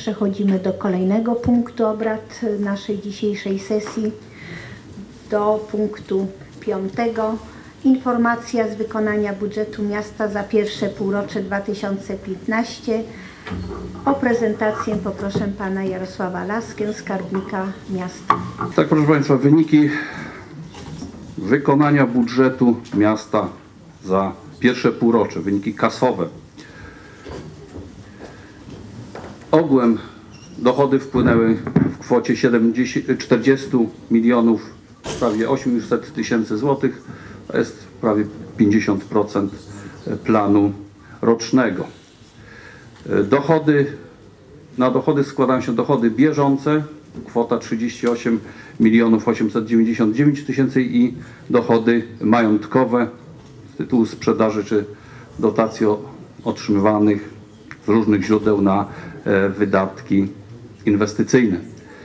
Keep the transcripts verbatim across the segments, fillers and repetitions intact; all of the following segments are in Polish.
przechodzimy do kolejnego punktu obrad naszej dzisiejszej sesji, do punktu piątego. Informacja z wykonania budżetu miasta za pierwsze półrocze dwa tysiące piętnaście. O prezentację poproszę pana Jarosława Laskę, skarbnika miasta. Tak, proszę państwa, wyniki wykonania budżetu miasta za pierwsze półrocze, wyniki kasowe. Ogółem dochody wpłynęły w kwocie czterdzieści milionów, prawie osiemset tysięcy złotych, to jest prawie pięćdziesiąt procent planu rocznego. Dochody, na dochody składają się dochody bieżące, kwota trzydzieści osiem milionów osiemset dziewięćdziesiąt dziewięć tysięcy i dochody majątkowe z tytułu sprzedaży czy dotacji otrzymywanych z różnych źródeł na wydatki inwestycyjne.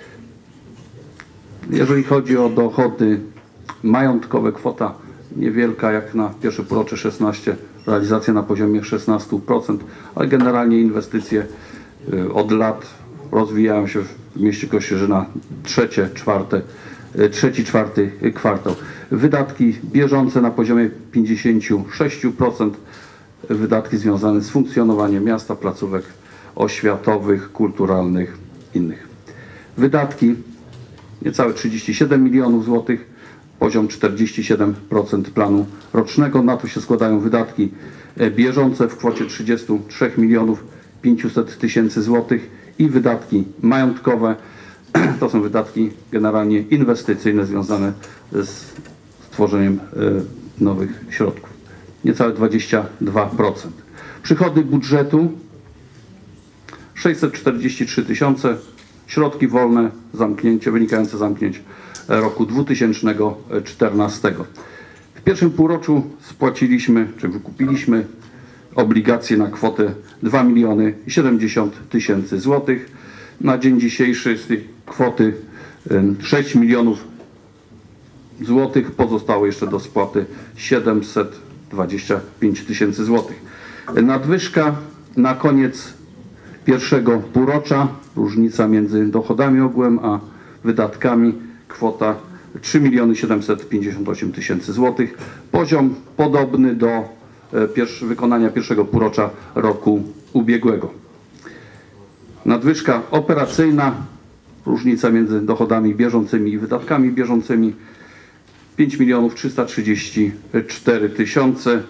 Jeżeli chodzi o dochody majątkowe, kwota niewielka jak na pierwsze półrocze szesnaście, realizacja na poziomie szesnaście procent, ale generalnie inwestycje od lat rozwijają się w mieście Kościerzyna trzecie, czwarte, trzeci, czwarty kwartał. Wydatki bieżące na poziomie pięćdziesiąt sześć procent, wydatki związane z funkcjonowaniem miasta, placówek oświatowych, kulturalnych, innych. Wydatki niecałe trzydzieści siedem milionów złotych, poziom czterdzieści siedem procent planu rocznego. Na to się składają wydatki bieżące w kwocie trzydzieści trzy milionów pięćset tysięcy złotych i wydatki majątkowe. To są wydatki generalnie inwestycyjne związane z tworzeniem nowych środków. Niecałe dwadzieścia dwa procent. Przychody budżetu sześćset czterdzieści trzy tysiące, środki wolne, zamknięcie, wynikające z zamknięć roku dwa tysiące czternastego. W pierwszym półroczu spłaciliśmy, czy wykupiliśmy obligacje na kwotę dwa miliony siedemdziesiąt tysięcy złotych. Na dzień dzisiejszy z tej kwoty sześć milionów złotych, pozostało jeszcze do spłaty siedemset dwadzieścia pięć tysięcy złotych. Nadwyżka na koniec pierwszego półrocza, różnica między dochodami ogółem a wydatkami, kwota trzy miliony siedemset pięćdziesiąt osiem tysięcy złotych. Poziom podobny do pierwszy, wykonania pierwszego półrocza roku ubiegłego. Nadwyżka operacyjna, różnica między dochodami bieżącymi i wydatkami bieżącymi, pięć milionów trzysta trzydzieści cztery tysiące,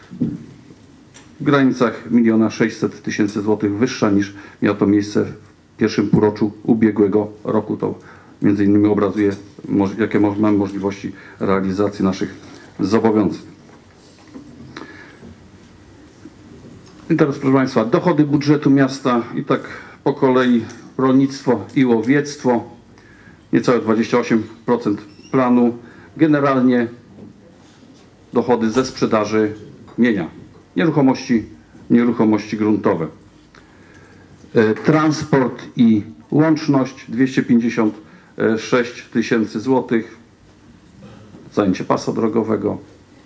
w granicach miliona sześćset tysięcy złotych, wyższa niż miało to miejsce w pierwszym półroczu ubiegłego roku. To między innymi obrazuje, jakie mamy możliwości realizacji naszych zobowiązań. I teraz, proszę państwa, dochody budżetu miasta i tak po kolei: rolnictwo i łowiectwo, niecałe dwadzieścia osiem procent planu. Generalnie dochody ze sprzedaży mienia, nieruchomości, nieruchomości gruntowe. Transport i łączność dwieście pięćdziesiąt sześć tysięcy złotych, zajęcie pasa drogowego,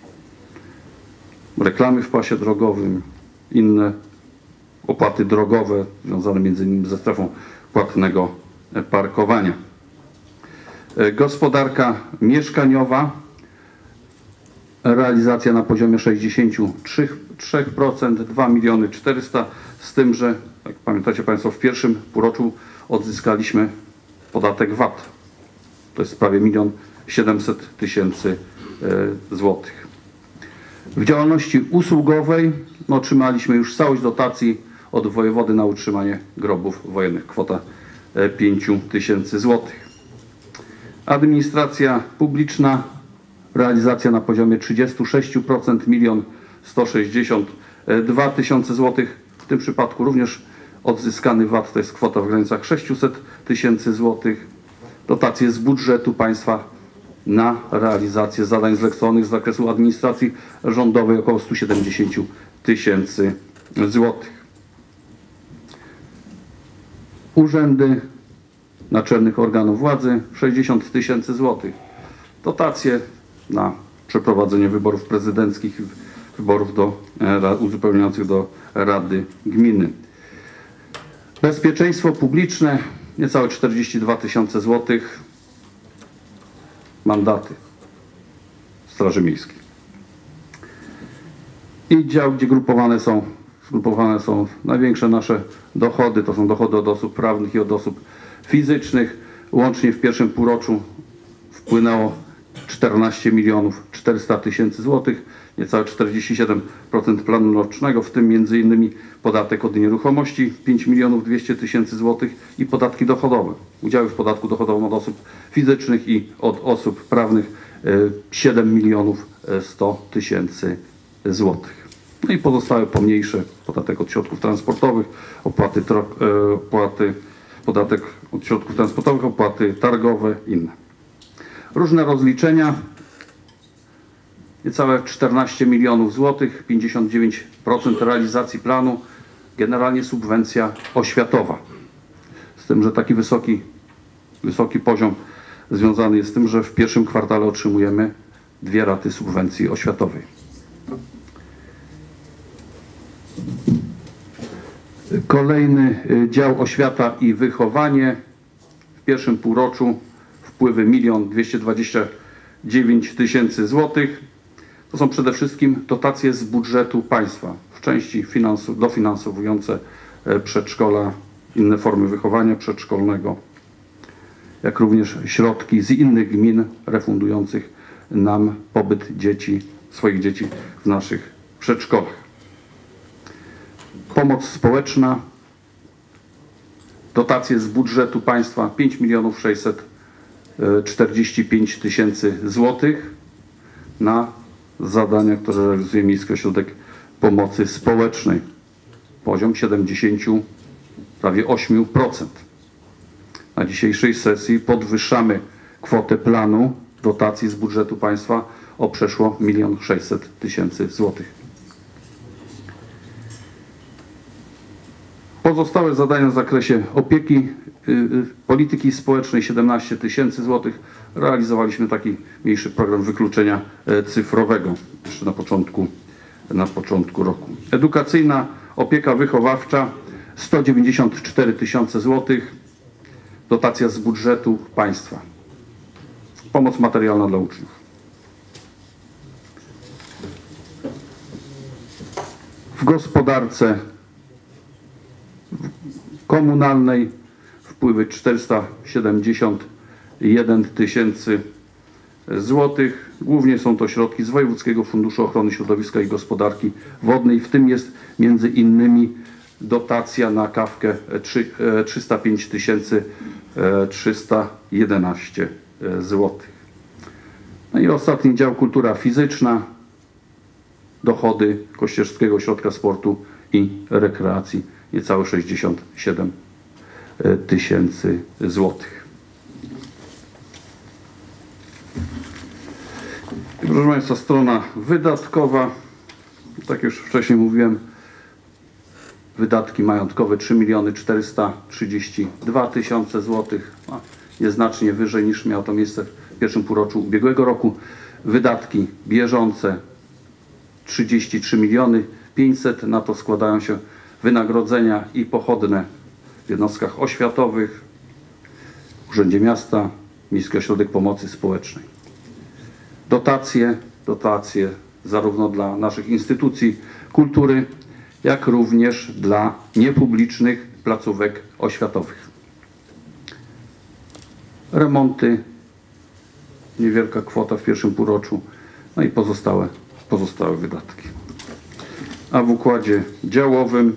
reklamy w pasie drogowym, inne opłaty drogowe związane między innymi ze strefą płatnego parkowania. Gospodarka mieszkaniowa, realizacja na poziomie sześćdziesiąt trzy procent, dwa miliony czterysta, z tym, że jak pamiętacie państwo, w pierwszym półroczu odzyskaliśmy podatek V A T. To jest prawie milion siedemset tysięcy złotych. W działalności usługowej no, otrzymaliśmy już całość dotacji od wojewody na utrzymanie grobów wojennych, kwota pięć tysięcy złotych. Administracja publiczna, realizacja na poziomie trzydzieści sześć procent, milion sto sześćdziesiąt dwa tysiące złotych. W tym przypadku również odzyskany V A T to jest kwota w granicach sześćset tysięcy złotych. Dotacje z budżetu państwa na realizację zadań zleconych z zakresu administracji rządowej około sto siedemdziesiąt tysięcy złotych. Urzędy naczelnych organów władzy sześćdziesiąt tysięcy złotych. Dotacje na przeprowadzenie wyborów prezydenckich, wyborów do, uzupełniających do Rady Gminy. Bezpieczeństwo publiczne, niecałe czterdzieści dwa tysiące złotych. Mandaty Straży Miejskiej. I dział, gdzie grupowane są, zgrupowane są największe nasze dochody, to są dochody od osób prawnych i od osób fizycznych. Łącznie w pierwszym półroczu wpłynęło czternaście milionów czterysta tysięcy złotych, niecałe czterdzieści siedem procent planu rocznego, w tym między innymi podatek od nieruchomości pięć milionów dwieście tysięcy złotych i podatki dochodowe. Udziały w podatku dochodowym od osób fizycznych i od osób prawnych siedem milionów sto tysięcy złotych. No i pozostałe pomniejsze, podatek od środków transportowych, opłaty, opłaty, podatek od środków transportowych, opłaty targowe, inne. Różne rozliczenia, niecałe czternaście milionów złotych, pięćdziesiąt dziewięć procent realizacji planu, generalnie subwencja oświatowa. Z tym, że taki wysoki, wysoki poziom związany jest z tym, że w pierwszym kwartale otrzymujemy dwie raty subwencji oświatowej. Kolejny dział oświata i wychowanie. W pierwszym półroczu wpływy milion dwieście dwadzieścia dziewięć tysięcy złotych. To są przede wszystkim dotacje z budżetu państwa, w części finansu, dofinansowujące przedszkola, inne formy wychowania przedszkolnego, jak również środki z innych gmin refundujących nam pobyt dzieci, swoich dzieci w naszych przedszkolach. Pomoc społeczna, dotacje z budżetu państwa pięć milionów sześćset czterdzieści pięć tysięcy złotych na zadania, które realizuje Miejski Ośrodek Pomocy Społecznej. Poziom siedemdziesiąt, prawie osiem procent. Na dzisiejszej sesji podwyższamy kwotę planu dotacji z budżetu państwa o przeszło milion sześćset tysięcy złotych. Pozostałe zadania w zakresie opieki, y, polityki społecznej siedemnaście tysięcy złotych. Realizowaliśmy taki mniejszy program wykluczenia cyfrowego jeszcze na początku, na początku roku. Edukacyjna opieka wychowawcza sto dziewięćdziesiąt cztery tysiące złotych. Dotacja z budżetu państwa. Pomoc materialna dla uczniów. W gospodarce komunalnej wpływy czterysta siedemdziesiąt jeden tysięcy złotych. Głównie są to środki z Wojewódzkiego Funduszu Ochrony Środowiska i Gospodarki Wodnej. W tym jest między innymi dotacja na kawkę trzysta pięć tysięcy trzysta jedenaście złotych. No i ostatni dział kultura fizyczna. Dochody Kościerzyńskiego Ośrodka Sportu i Rekreacji niecałe sześćdziesiąt siedem tysięcy złotych. Proszę Państwa, strona wydatkowa. Tak już wcześniej mówiłem, wydatki majątkowe trzy miliony czterysta trzydzieści dwa tysiące złotych. Nieznacznie wyżej niż miało to miejsce w pierwszym półroczu ubiegłego roku. Wydatki bieżące trzydzieści trzy miliony pięćset. Na to składają się wynagrodzenia i pochodne w jednostkach oświatowych, Urzędzie Miasta, Miejski Ośrodek Pomocy Społecznej. Dotacje, dotacje zarówno dla naszych instytucji kultury, jak również dla niepublicznych placówek oświatowych. Remonty, niewielka kwota w pierwszym półroczu, no i pozostałe, pozostałe wydatki. A w układzie działowym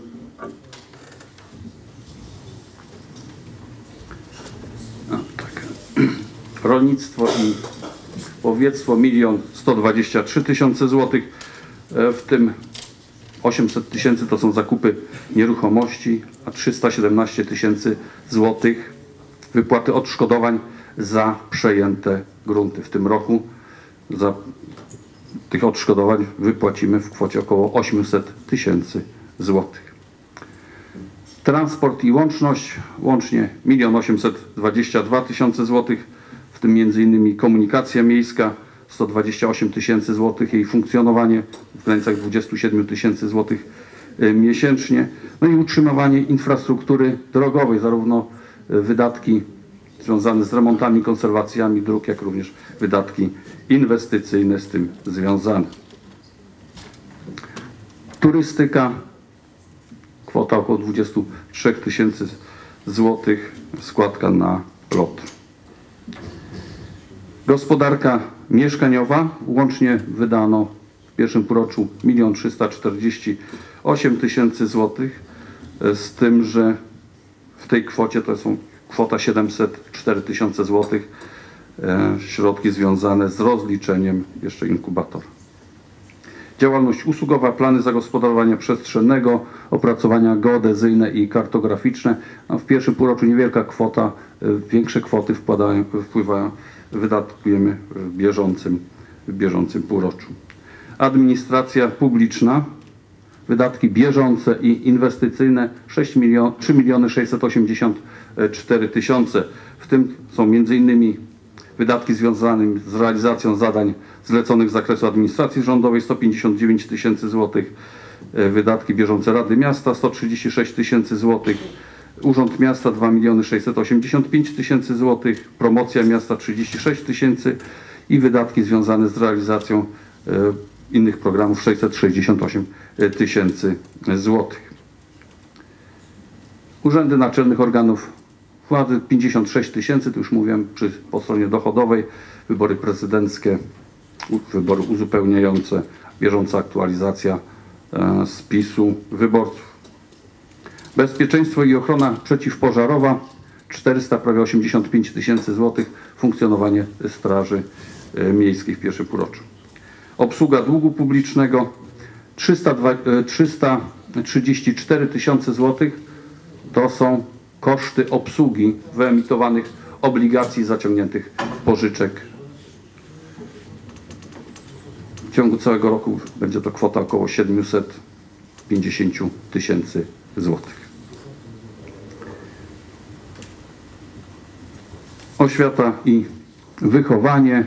a, tak. rolnictwo i łowiectwo milion sto dwadzieścia trzy tysiące złotych, w tym osiemset tysięcy to są zakupy nieruchomości, a trzysta siedemnaście tysięcy złotych wypłaty odszkodowań za przejęte grunty. W tym roku za tych odszkodowań wypłacimy w kwocie około osiemset tysięcy złotych. Transport i łączność, łącznie milion osiemset dwadzieścia dwa tysiące złotych, w tym między innymi komunikacja miejska, sto dwadzieścia osiem tysięcy złotych, jej funkcjonowanie w granicach dwudziestu siedmiu tysięcy złotych miesięcznie. No i utrzymywanie infrastruktury drogowej, zarówno wydatki związane z remontami, konserwacjami dróg, jak również wydatki inwestycyjne z tym związane. Turystyka, kwota około dwadzieścia trzy tysięcy złotych, składka na lot. Gospodarka mieszkaniowa, łącznie wydano w pierwszym półroczu milion trzysta czterdzieści osiem tysięcy złotych, z tym, że w tej kwocie to są kwota siedemset cztery tysiące złotych, e, środki związane z rozliczeniem jeszcze inkubatora. Działalność usługowa, plany zagospodarowania przestrzennego, opracowania geodezyjne i kartograficzne. No, w pierwszym półroczu niewielka kwota, e, większe kwoty wpadają, wpływają, wydatkujemy w bieżącym, w bieżącym półroczu. Administracja publiczna, wydatki bieżące i inwestycyjne trzy miliony sześćset osiemdziesiąt cztery tysiące. W tym są między innymi wydatki związane z realizacją zadań zleconych z zakresu administracji rządowej sto pięćdziesiąt dziewięć tysięcy złotych, wydatki bieżące Rady Miasta sto trzydzieści sześć tysięcy złotych, Urząd Miasta dwa miliony sześćset osiemdziesiąt pięć tysięcy złotych, promocja miasta trzydzieści sześć tysięcy i wydatki związane z realizacją e, innych programów sześćset sześćdziesiąt osiem tysięcy złotych. Urzędy naczelnych organów władzy pięćdziesiąt sześć tysięcy, to już mówiłem przy, po stronie dochodowej, wybory prezydenckie, wybory uzupełniające, bieżąca aktualizacja e, spisu wyborców. Bezpieczeństwo i ochrona przeciwpożarowa czterysta prawie osiemdziesiąt pięć tysięcy złotych, funkcjonowanie straży e, miejskiej w pierwszym półroczu. Obsługa długu publicznego trzysta trzydzieści cztery tysiące złotych, to są koszty obsługi wyemitowanych obligacji, zaciągniętych pożyczek. W ciągu całego roku będzie to kwota około siedemset pięćdziesiąt tysięcy złotych. Oświata i wychowanie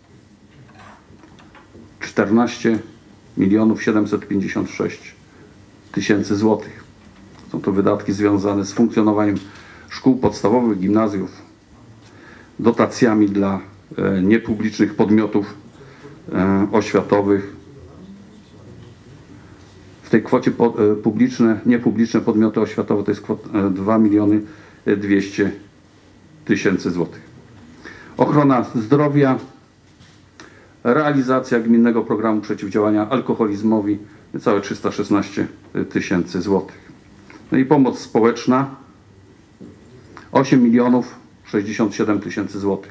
czternaście milionów siedemset pięćdziesiąt sześć tysięcy złotych. Są to wydatki związane z funkcjonowaniem szkół podstawowych, gimnazjów, dotacjami dla e, niepublicznych podmiotów e, oświatowych. W tej kwocie po, e, publiczne, niepubliczne podmioty oświatowe to jest kwota, e, dwa miliony dwieście tysięcy złotych. Ochrona zdrowia, realizacja gminnego programu przeciwdziałania alkoholizmowi, niecałe trzysta szesnaście tysięcy złotych. No i pomoc społeczna osiem milionów sześćdziesiąt siedem tysięcy złotych.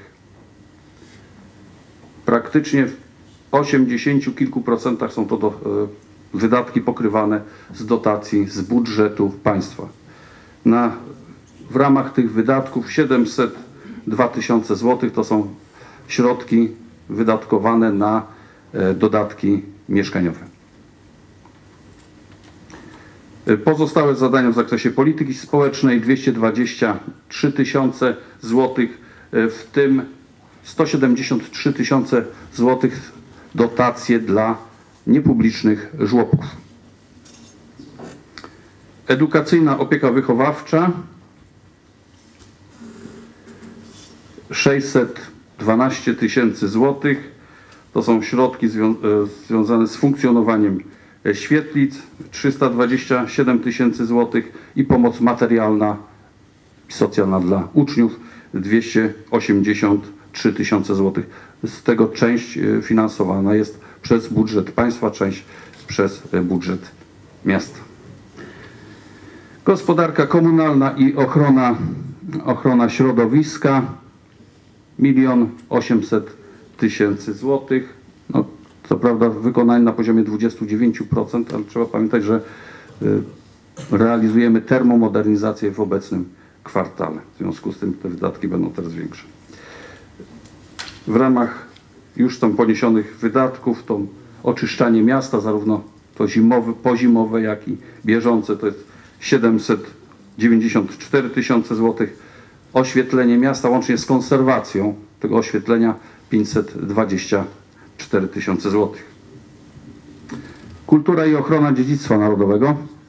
Praktycznie w osiemdziesięciu kilku procentach są to do, y, wydatki pokrywane z dotacji z budżetu państwa. Na, w ramach tych wydatków siedemset dwa tysiące złotych to są środki wydatkowane na y, dodatki mieszkaniowe. Pozostałe zadania w zakresie polityki społecznej dwieście dwadzieścia trzy tysiące złotych, w tym sto siedemdziesiąt trzy tysiące złotych dotacje dla niepublicznych żłobków. Edukacyjna opieka wychowawcza sześćset dwanaście tysięcy złotych. To są środki zwią związane z funkcjonowaniem świetlic, trzysta dwadzieścia siedem tysięcy złotych i pomoc materialna i socjalna dla uczniów dwieście osiemdziesiąt trzy tysiące złotych. Z tego część finansowana jest przez budżet państwa, część przez budżet miasta. Gospodarka komunalna i ochrona, ochrona środowiska milion osiemset tysięcy złotych. No, co prawda wykonanie na poziomie dwudziestu dziewięciu procent, ale trzeba pamiętać, że y, realizujemy termomodernizację w obecnym kwartale. W związku z tym te wydatki będą teraz większe. W ramach już tam poniesionych wydatków to oczyszczanie miasta, zarówno to zimowe, pozimowe, jak i bieżące, to jest siedemset dziewięćdziesiąt cztery tysiące złotych. Oświetlenie miasta łącznie z konserwacją tego oświetlenia pięćset dwadzieścia cztery tysiące złotych. Kultura i ochrona dziedzictwa narodowego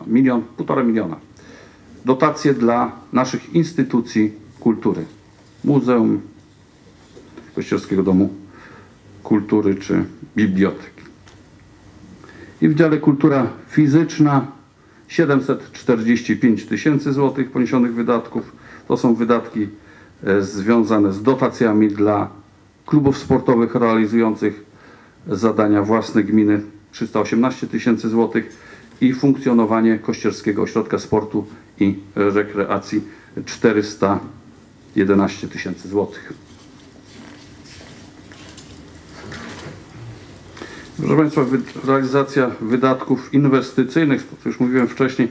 milion, półtora miliona. Dotacje dla naszych instytucji kultury. Muzeum, Kościelskiego Domu Kultury czy bibliotek. I w dziale kultura fizyczna siedemset czterdzieści pięć tysięcy złotych poniesionych wydatków. To są wydatki e, związane z dotacjami dla klubów sportowych realizujących zadania własne gminy trzysta osiemnaście tysięcy złotych i funkcjonowanie Kościelskiego Ośrodka Sportu i Rekreacji czterysta jedenaście tysięcy złotych. Proszę Państwa, realizacja wydatków inwestycyjnych, to co już mówiłem wcześniej,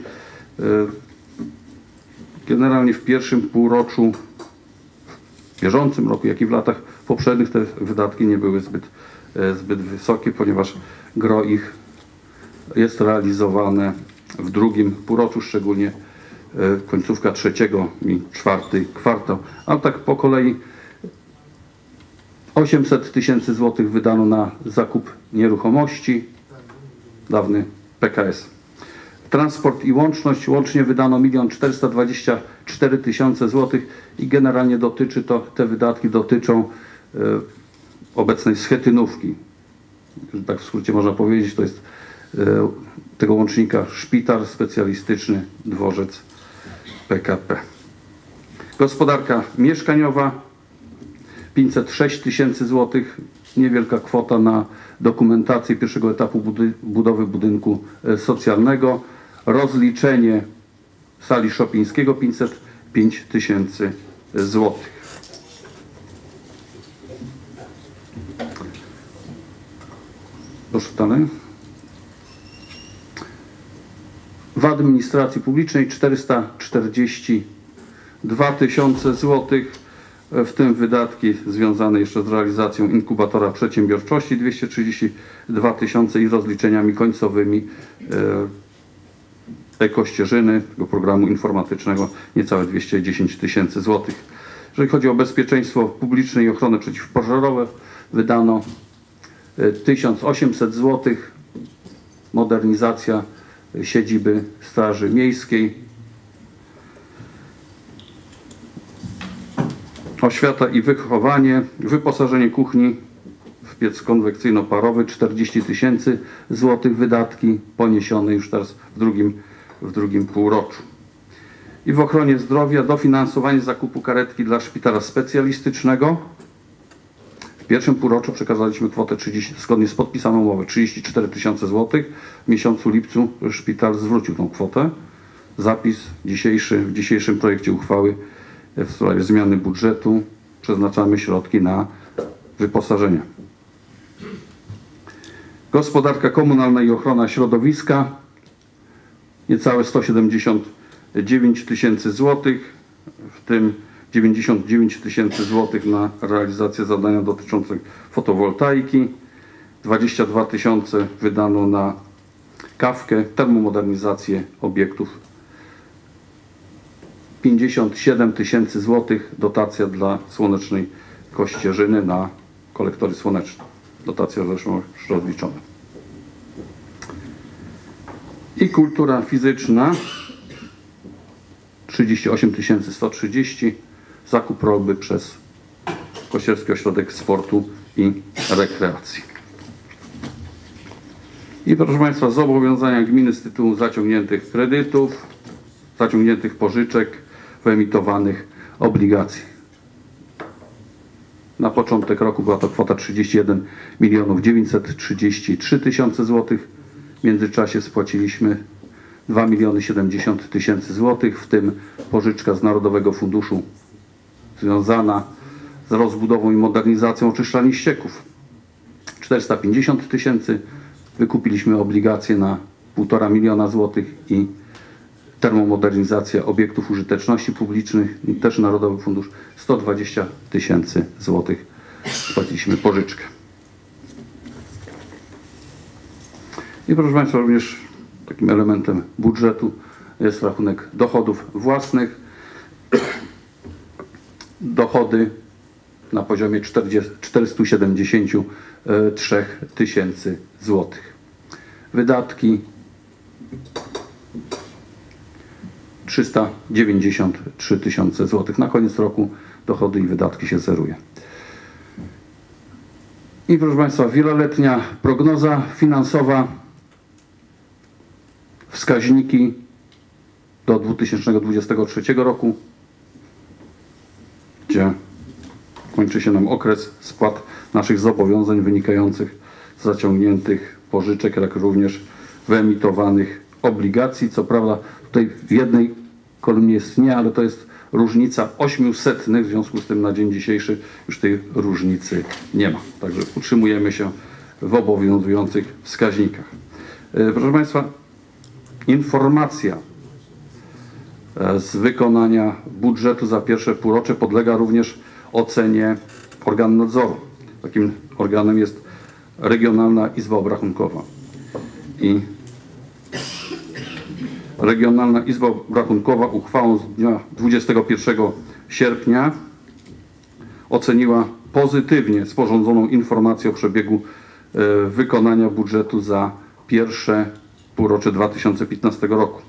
generalnie w pierwszym półroczu, w bieżącym roku, jak i w latach poprzednich te wydatki nie były zbyt, zbyt wysokie, ponieważ gro ich jest realizowane w drugim półroczu, szczególnie końcówka trzeciego i czwarty kwartał. Ale tak po kolei osiemset tysięcy złotych wydano na zakup nieruchomości, dawny P K S. Transport i łączność, łącznie wydano milion czterysta dwadzieścia cztery tysiące złotych i generalnie dotyczy to, te wydatki dotyczą y, obecnej schetynówki. Tak w skrócie można powiedzieć, to jest y, tego łącznika szpital specjalistyczny, dworzec P K P. Gospodarka mieszkaniowa, pięćset sześć tysięcy złotych, niewielka kwota na dokumentację pierwszego etapu budy budowy budynku socjalnego. Rozliczenie sali Szopińskiego pięćset pięć tysięcy złotych. Proszę dalej. W administracji publicznej czterysta czterdzieści dwa tysiące złotych. W tym wydatki związane jeszcze z realizacją inkubatora przedsiębiorczości dwieście trzydzieści dwa tysiące i rozliczeniami końcowymi ekościeżyny, tego programu informatycznego, niecałe dwieście dziesięć tysięcy złotych. Jeżeli chodzi o bezpieczeństwo publiczne i ochronę przeciwpożarową, wydano tysiąc osiemset złotych, modernizacja siedziby Straży Miejskiej. Oświata i wychowanie, wyposażenie kuchni w piec konwekcyjno-parowy czterdzieści tysięcy złotych, wydatki poniesione już teraz w drugim, w drugim półroczu. I w ochronie zdrowia dofinansowanie zakupu karetki dla szpitala specjalistycznego. W pierwszym półroczu przekazaliśmy kwotę trzydzieści, zgodnie z podpisaną umową trzydzieści cztery tysiące złotych. W miesiącu lipcu szpital zwrócił tą kwotę. Zapis dzisiejszy, w dzisiejszym projekcie uchwały w sprawie zmiany budżetu przeznaczamy środki na wyposażenie. Gospodarka komunalna i ochrona środowiska, niecałe sto siedemdziesiąt dziewięć tysięcy złotych, w tym dziewięćdziesiąt dziewięć tysięcy złotych na realizację zadania dotyczących fotowoltaiki, dwadzieścia dwa tysiące wydano na kawkę, termomodernizację obiektów, pięćdziesiąt siedem tysięcy złotych dotacja dla Słonecznej Kościerzyny na kolektory słoneczne. Dotacja zresztą już rozliczona. I kultura fizyczna trzydzieści osiem tysięcy sto trzydzieści, zakup rolby przez Kościelski Ośrodek Sportu i Rekreacji. I proszę Państwa, zobowiązania gminy z tytułu zaciągniętych kredytów, zaciągniętych pożyczek, wyemitowanych obligacji. Na początek roku była to kwota trzydzieści jeden milionów dziewięćset trzydzieści trzy tysiące złotych. W międzyczasie spłaciliśmy dwa miliony siedemdziesiąt tysięcy złotych, w tym pożyczka z Narodowego Funduszu związana z rozbudową i modernizacją oczyszczalni ścieków. czterysta pięćdziesiąt tysięcy. Wykupiliśmy obligacje na półtora miliona złotych i termomodernizacja obiektów użyteczności publicznej, też Narodowy Fundusz, sto dwadzieścia tysięcy złotych spłaciliśmy pożyczkę. I proszę Państwa, również takim elementem budżetu jest rachunek dochodów własnych. Dochody na poziomie czterysta siedemdziesiąt trzy tysięcy złotych. Wydatki trzysta dziewięćdziesiąt trzy tysiące złotych. Na koniec roku dochody i wydatki się zeruje. I proszę Państwa, wieloletnia prognoza finansowa, wskaźniki do dwa tysiące dwudziestego trzeciego roku, gdzie kończy się nam okres spłat naszych zobowiązań wynikających z zaciągniętych pożyczek, jak również wyemitowanych obligacji. Co prawda tutaj w jednej kolumnie jest nie, ale to jest różnica ośmiusetnych, w związku z tym na dzień dzisiejszy już tej różnicy nie ma. Także utrzymujemy się w obowiązujących wskaźnikach. Proszę Państwa, informacja z wykonania budżetu za pierwsze półrocze podlega również ocenie organu nadzoru. Takim organem jest Regionalna Izba Obrachunkowa. I Regionalna Izba Obrachunkowa uchwałą z dnia dwudziestego pierwszego sierpnia oceniła pozytywnie sporządzoną informację o przebiegu e, wykonania budżetu za pierwsze półrocze dwa tysiące piętnastego roku.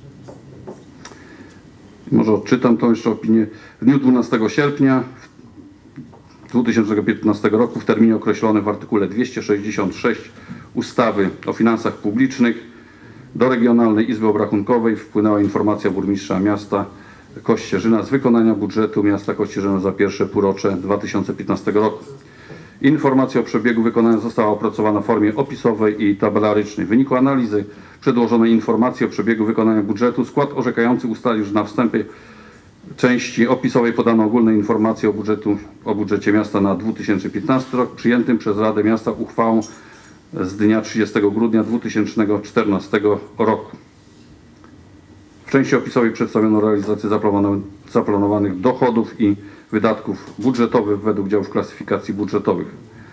Może odczytam tą jeszcze opinię. W dniu dwunastego sierpnia dwa tysiące piętnastego roku w terminie określonym w artykule dwieście sześćdziesiąt sześć ustawy o finansach publicznych do Regionalnej Izby Obrachunkowej wpłynęła informacja burmistrza miasta Kościerzyna z wykonania budżetu miasta Kościerzyna za pierwsze półrocze dwa tysiące piętnastego roku. Informacja o przebiegu wykonania została opracowana w formie opisowej i tabelarycznej. W wyniku analizy przedłożonej informacji o przebiegu wykonania budżetu skład orzekający ustalił, że na wstępie części opisowej podano ogólne informacje o, budżetu, o budżecie miasta na dwa tysiące piętnasty rok przyjętym przez Radę Miasta uchwałą z dnia trzydziestego grudnia dwa tysiące czternastego roku. W części opisowej przedstawiono realizację zaplanowanych dochodów i wydatków budżetowych według działów klasyfikacji budżetowych.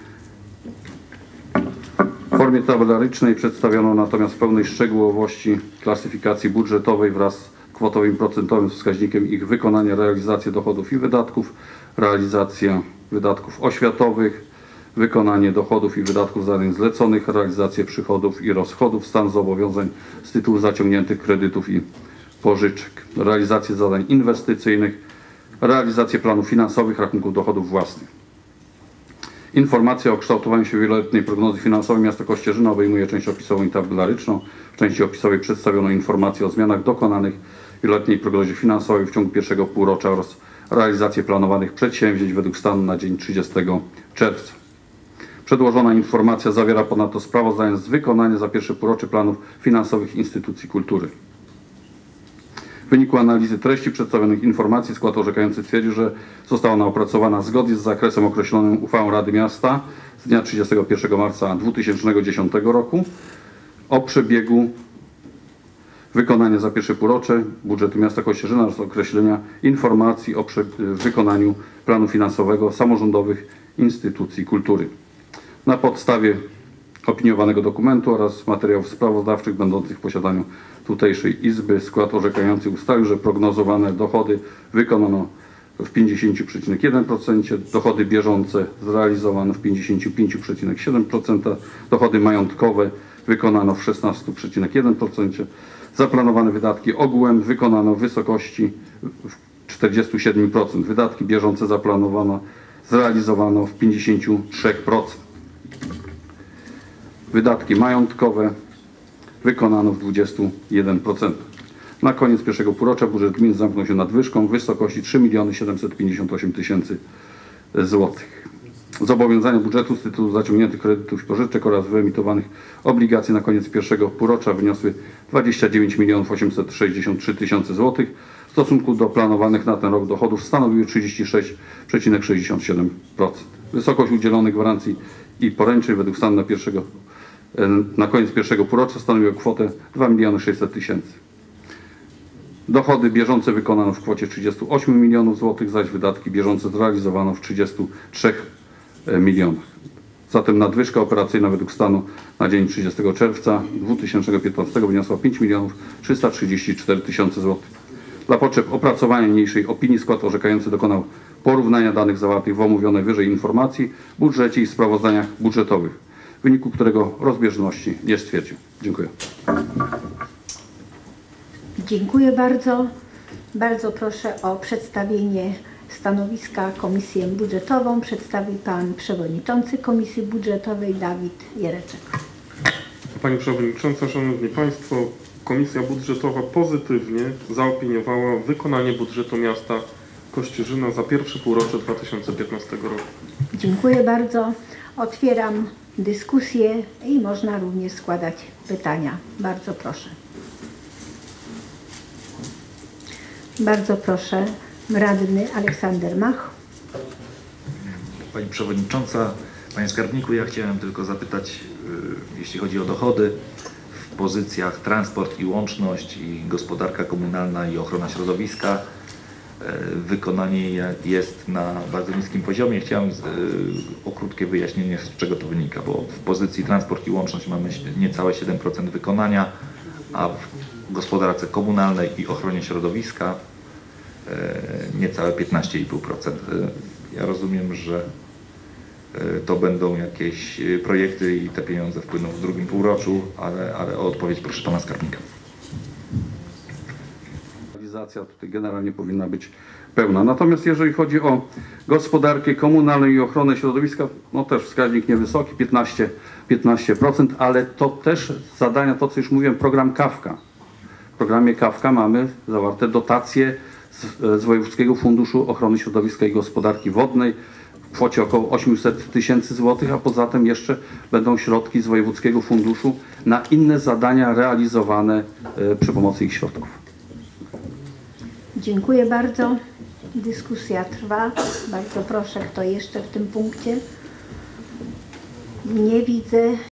W formie tabelarycznej przedstawiono natomiast w pełnej szczegółowości klasyfikacji budżetowej wraz z kwotowym procentowym wskaźnikiem ich wykonania, realizację dochodów i wydatków, realizacja wydatków oświatowych, wykonanie dochodów i wydatków zadań zleconych, realizację przychodów i rozchodów, stan zobowiązań z tytułu zaciągniętych kredytów i pożyczek, realizację zadań inwestycyjnych, realizację planów finansowych, rachunków dochodów własnych. Informacja o kształtowaniu się wieloletniej prognozy finansowej miasta Kościerzyna obejmuje część opisową i tabelaryczną. W części opisowej przedstawiono informacje o zmianach dokonanych w wieloletniej prognozie finansowej w ciągu pierwszego półrocza oraz realizację planowanych przedsięwzięć według stanu na dzień trzydziestego czerwca. Przedłożona informacja zawiera ponadto sprawozdanie z wykonania za pierwsze półrocze planów finansowych instytucji kultury. W wyniku analizy treści przedstawionych informacji skład orzekający stwierdził, że została ona opracowana zgodnie z zakresem określonym uchwałą Rady Miasta z dnia trzydziestego pierwszego marca dwa tysiące dziesiątego roku o przebiegu wykonania za pierwsze półrocze budżetu miasta Kościerzyna oraz określenia informacji o wykonaniu planu finansowego samorządowych instytucji kultury. Na podstawie opiniowanego dokumentu oraz materiałów sprawozdawczych będących w posiadaniu tutejszej Izby skład orzekający ustalił, że prognozowane dochody wykonano w pięćdziesięciu przecinek jeden procent, dochody bieżące zrealizowano w pięćdziesięciu pięciu przecinek siedem procent, dochody majątkowe wykonano w szesnastu przecinek jeden procent, zaplanowane wydatki ogółem wykonano w wysokości czterdziestu siedmiu procent, wydatki bieżące zaplanowano, zrealizowano w pięćdziesięciu trzech procent. Wydatki majątkowe wykonano w dwudziestu jeden procent. Na koniec pierwszego półrocza budżet gmin zamknął się nadwyżką w wysokości trzy miliony siedemset pięćdziesiąt osiem tysięcy złotych. Zobowiązania budżetu z tytułu zaciągniętych kredytów i pożyczek oraz wyemitowanych obligacji na koniec pierwszego półrocza wyniosły dwadzieścia dziewięć milionów osiemset sześćdziesiąt trzy tysiące złotych. W stosunku do planowanych na ten rok dochodów stanowiły trzydzieści sześć przecinek sześćdziesiąt siedem procent. Wysokość udzielonych gwarancji i poręczeń według stanu na, pierwszego, na koniec pierwszego półrocza stanowiła kwotę dwa miliony sześćset tysięcy. Dochody bieżące wykonano w kwocie trzydziestu ośmiu milionów złotych, zaś wydatki bieżące zrealizowano w trzydziestu trzech milionach. Zatem nadwyżka operacyjna według stanu na dzień trzydziestego czerwca dwa tysiące piętnastego wyniosła pięć milionów trzysta trzydzieści cztery tysiące złotych. Dla potrzeb opracowania niniejszej opinii skład orzekający dokonał porównania danych zawartych w omówionej wyżej informacji, budżecie i sprawozdaniach budżetowych, w wyniku którego rozbieżności nie stwierdził. Dziękuję. Dziękuję bardzo. Bardzo proszę o przedstawienie stanowiska Komisję Budżetową. Przedstawi Pan Przewodniczący Komisji Budżetowej Dawid Jereczek. Pani Przewodnicząca, Szanowni Państwo, Komisja Budżetowa pozytywnie zaopiniowała wykonanie budżetu miasta Kościerzyna za pierwsze półrocze dwa tysiące piętnastego roku. Dziękuję bardzo. Otwieram dyskusję i można również składać pytania. Bardzo proszę. Bardzo proszę, radny Aleksander Mach. Pani Przewodnicząca, Panie Skarbniku, ja chciałem tylko zapytać, jeśli chodzi o dochody w pozycjach transport i łączność i gospodarka komunalna i ochrona środowiska, wykonanie jest na bardzo niskim poziomie. Chciałem o krótkie wyjaśnienie, z czego to wynika, bo w pozycji transport i łączność mamy niecałe siedem procent wykonania, a w gospodarce komunalnej i ochronie środowiska niecałe piętnaście i pół procent. Ja rozumiem, że to będą jakieś projekty i te pieniądze wpłyną w drugim półroczu, ale, ale o odpowiedź proszę Pana Skarbnika. Realizacja tutaj generalnie powinna być pełna. Natomiast jeżeli chodzi o gospodarkę komunalną i ochronę środowiska, no też wskaźnik niewysoki, piętnaście procent, ale to też zadania, to co już mówiłem, program Kawka. W programie Kawka mamy zawarte dotacje z, z Wojewódzkiego Funduszu Ochrony Środowiska i Gospodarki Wodnej w kwocie około osiemset tysięcy złotych, a poza tym jeszcze będą środki z Wojewódzkiego Funduszu na inne zadania realizowane y, przy pomocy ich środków. Dziękuję bardzo. Dyskusja trwa. Bardzo proszę, kto jeszcze w tym punkcie? Nie widzę.